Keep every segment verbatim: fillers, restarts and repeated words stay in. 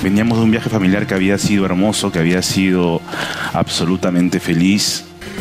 Veníamos de un viaje familiar que había sido hermoso, que había sido absolutamente feliz.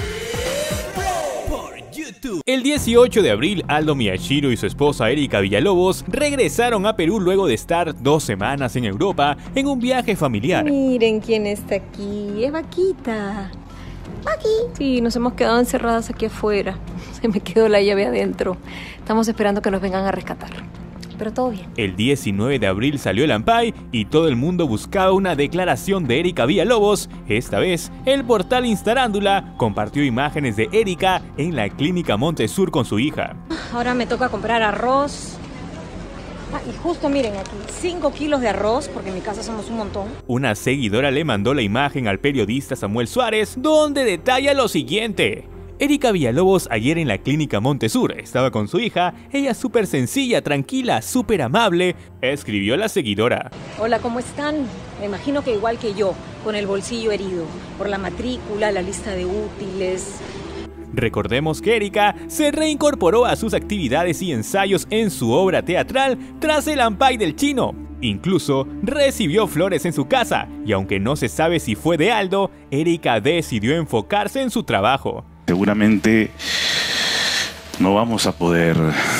El dieciocho de abril, Aldo Miyashiro y su esposa Erika Villalobos regresaron a Perú luego de estar dos semanas en Europa en un viaje familiar. Miren quién está aquí, es Vaquita. Vaqui. Sí, nos hemos quedado encerradas aquí afuera. Se me quedó la llave adentro. Estamos esperando que nos vengan a rescatar. Pero todo bien. El diecinueve de abril salió el Ampay y todo el mundo buscaba una declaración de Erika Villalobos. Esta vez, el portal Instarándula compartió imágenes de Erika en la clínica Montesur con su hija. Ahora me toca comprar arroz. Ah, y justo miren aquí, cinco kilos de arroz, porque en mi casa somos un montón. Una seguidora le mandó la imagen al periodista Samuel Suárez, donde detalla lo siguiente. Erika Villalobos ayer en la clínica Montesur estaba con su hija, ella súper sencilla, tranquila, súper amable, escribió la seguidora. Hola, ¿cómo están? Me imagino que igual que yo, con el bolsillo herido, por la matrícula, la lista de útiles. Recordemos que Erika se reincorporó a sus actividades y ensayos en su obra teatral tras el Ampay del Chino. Incluso recibió flores en su casa, y aunque no se sabe si fue de Aldo, Erika decidió enfocarse en su trabajo. Seguramente no vamos a poder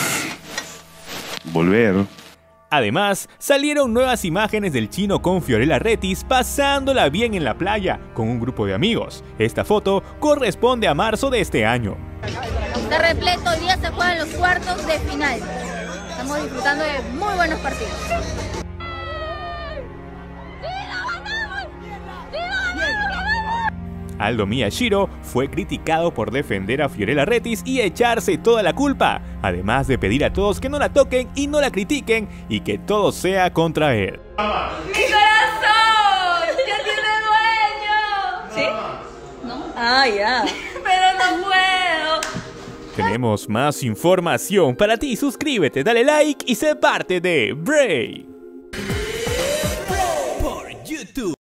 volver. Además, salieron nuevas imágenes del Chino con Fiorella Rettis pasándola bien en la playa con un grupo de amigos. Esta foto corresponde a marzo de este año. Está repleto, hoy día se juegan los cuartos de final. Estamos disfrutando de muy buenos partidos. Aldo Miyashiro fue criticado por defender a Fiorella Rettis y echarse toda la culpa, además de pedir a todos que no la toquen y no la critiquen y que todo sea contra él. ¡Mi corazón! ¡Ya tiene dueño! ¿Sí? ¿No? Ah, ya. Pero no puedo. Tenemos más información para ti, suscríbete, dale like y sé parte de Bray.